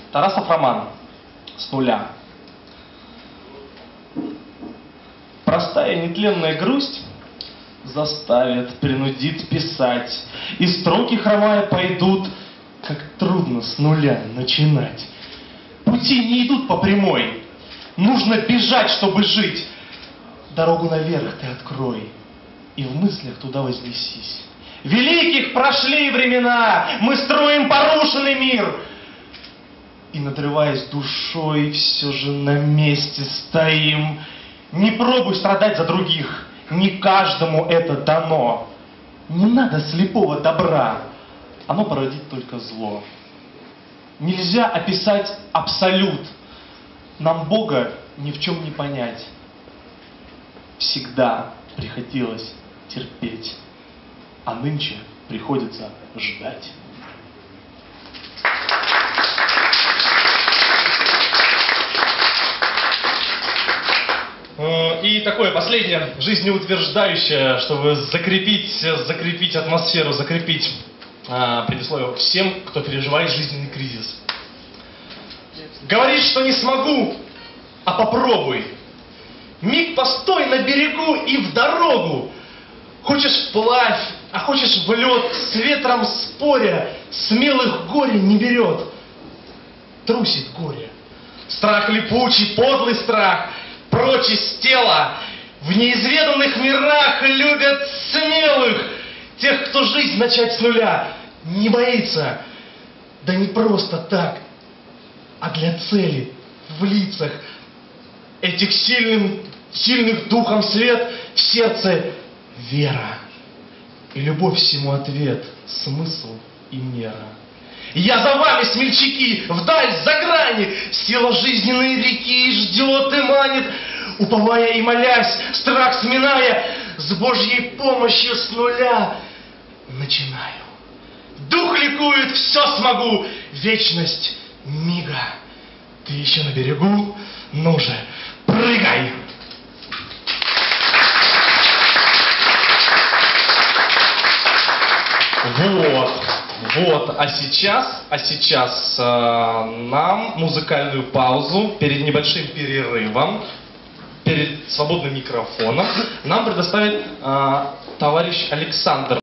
Тарасов роман «С нуля». Простая нетленная грусть заставит, принудит писать, и строки хромая пойдут, как трудно с нуля начинать. Пути не идут по прямой, нужно бежать, чтобы жить. Дорогу наверх ты открой, и в мыслях туда вознесись. Великих прошли времена, мы строим порушенный мир. И, надрываясь душой, все же на месте стоим. Не пробуй страдать за других, не каждому это дано. Не надо слепого добра, оно породит только зло. Нельзя описать абсолют, нам Бога ни в чем не понять. Всегда приходилось терпеть, а нынче приходится ждать. И такое последнее, жизнеутверждающее, чтобы закрепить атмосферу, закрепить предисловие всем, кто переживает жизненный кризис. Говоришь, что не смогу, а попробуй. Миг постой на берегу и в дорогу. Хочешь вплавь, а хочешь в лед, с ветром споря, смелых горе не берет. Трусит горе. Страх липучий, подлый страх, прочь из тела. В неизведанных мирах любят смелых, тех, кто жизнь начать с нуля не боится. Да не просто так, а для цели в лицах этих сильных духом свет, в сердце вера. И любовь всему ответ, смысл и мера. Я за вами, смельчаки, вдаль, за грани, сила жизненной реки ждет и манит, уповая и молясь, страх сминая, с Божьей помощью с нуля начинаю. Дух ликует, все смогу, вечность мига. Ты еще на берегу, ну же, прыгай! Вот, а сейчас нам музыкальную паузу перед небольшим перерывом, перед свободным микрофоном нам предоставит товарищ Александр.